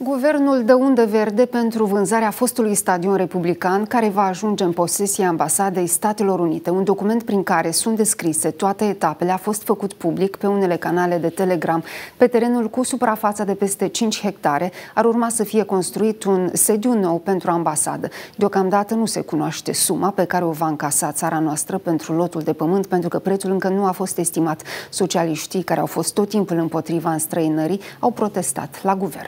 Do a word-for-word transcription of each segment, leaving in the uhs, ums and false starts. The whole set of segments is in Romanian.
Guvernul dă undă verde pentru vânzarea fostului stadion republican, care va ajunge în posesia Ambasadei Statelor Unite. Un document prin care sunt descrise toate etapele a fost făcut public pe unele canale de Telegram. Pe terenul cu suprafața de peste cinci hectare ar urma să fie construit un sediu nou pentru ambasadă. Deocamdată nu se cunoaște suma pe care o va încasa țara noastră pentru lotul de pământ, pentru că prețul încă nu a fost estimat. Socialiștii, care au fost tot timpul împotriva înstrăinării, au protestat la guvern.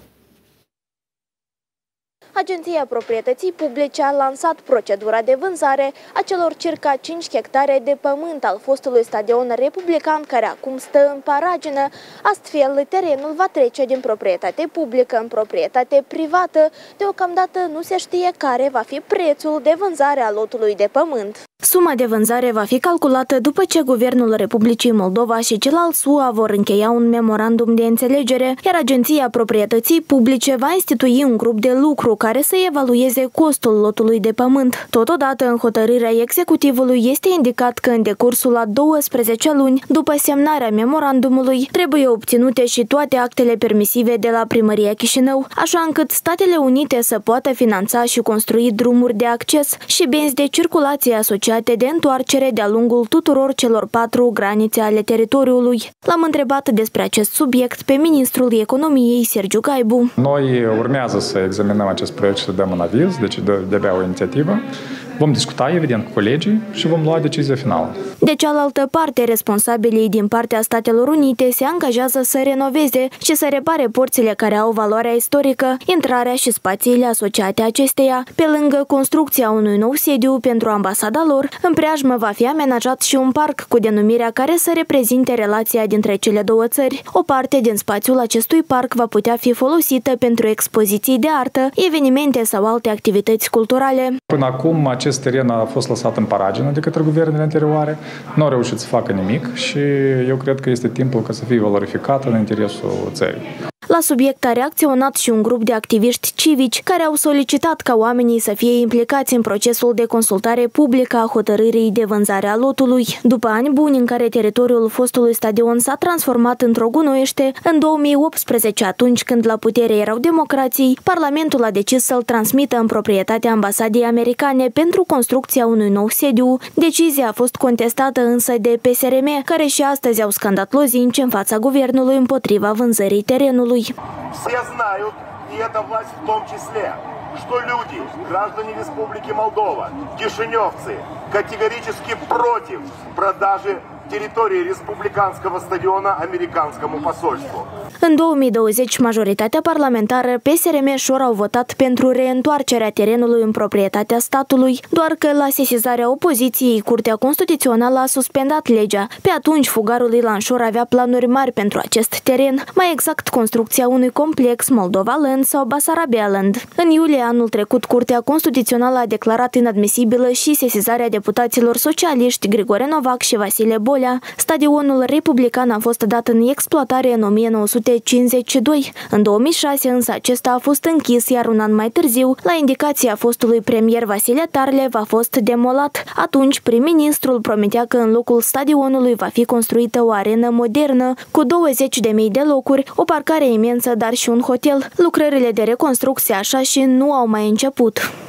Agenția Proprietății Publice a lansat procedura de vânzare a celor circa cinci hectare de pământ al fostului stadion republican, care acum stă în paragină. Astfel, terenul va trece din proprietate publică în proprietate privată. Deocamdată nu se știe care va fi prețul de vânzare a lotului de pământ. Suma de vânzare va fi calculată după ce Guvernul Republicii Moldova și cel al S U A vor încheia un memorandum de înțelegere, iar Agenția Proprietății Publice va institui un grup de lucru care să evalueze costul lotului de pământ. Totodată, în hotărârea executivului este indicat că în decursul a douăsprezece luni, după semnarea memorandumului, trebuie obținute și toate actele permisive de la Primăria Chișinău, așa încât Statele Unite să poată finanța și construi drumuri de acces și benzi de circulație asociate de întoarcere de-a lungul tuturor celor patru granițe ale teritoriului. L-am întrebat despre acest subiect pe ministrul Economiei, Sergiu Gaibu. Noi urmează să examinăm acest proiect și să dăm un aviz, deci de-abia o inițiativă. Vom discuta, evident, cu colegii și vom lua decizia finală. De cealaltă parte, responsabilii din partea Statelor Unite se angajează să renoveze și să repare porțile care au valoarea istorică, intrarea și spațiile asociate acesteia. Pe lângă construcția unui nou sediu pentru ambasada lor, în preajmă va fi amenajat și un parc cu denumirea care să reprezinte relația dintre cele două țări. O parte din spațiul acestui parc va putea fi folosită pentru expoziții de artă, evenimente sau alte activități culturale. Până acum, acest Acest teren a fost lăsat în paragină de către guvernele anterioare, nu au reușit să facă nimic și eu cred că este timpul ca să fie valorificat în interesul țării. La subiect a reacționat și un grup de activiști civici care au solicitat ca oamenii să fie implicați în procesul de consultare publică a hotărârii de vânzare a lotului. După ani buni în care teritoriul fostului stadion s-a transformat într-o gunoiește, în două mii optsprezece, atunci când la putere erau democrații, Parlamentul a decis să-l transmită în proprietatea ambasadei americane pentru construcția unui nou sediu. Decizia a fost contestată însă de P S R M, care și astăzi au scandat lozinci în fața guvernului împotriva vânzării terenului. Все знают, и эта власть в том числе, что люди, граждане Республики Молдова, кишиневцы, категорически против продажи территории республиканского стадиона американскому посольству. În două mii douăzeci, majoritatea parlamentară, P S R M și O R au votat pentru reîntoarcerea terenului în proprietatea statului, doar că la sesizarea opoziției, Curtea Constituțională a suspendat legea. Pe atunci, fugarul Ilan Șor avea planuri mari pentru acest teren, mai exact construcția unui complex Moldova Land sau Basarabia Land. În iulie anul trecut, Curtea Constituțională a declarat inadmisibilă și sesizarea deputaților socialiști Grigore Novac și Vasile Bolea. Stadionul republican a fost dat în exploatare în o mie nouă sute cincizeci și doi. În două mii șase însă acesta a fost închis, iar un an mai târziu, la indicația fostului premier Vasile Tarlev, a fost demolat. Atunci, prim-ministrul promitea că în locul stadionului va fi construită o arenă modernă cu douăzeci de mii de locuri, o parcare imensă, dar și un hotel. Lucrările de reconstrucție așa și nu au mai început.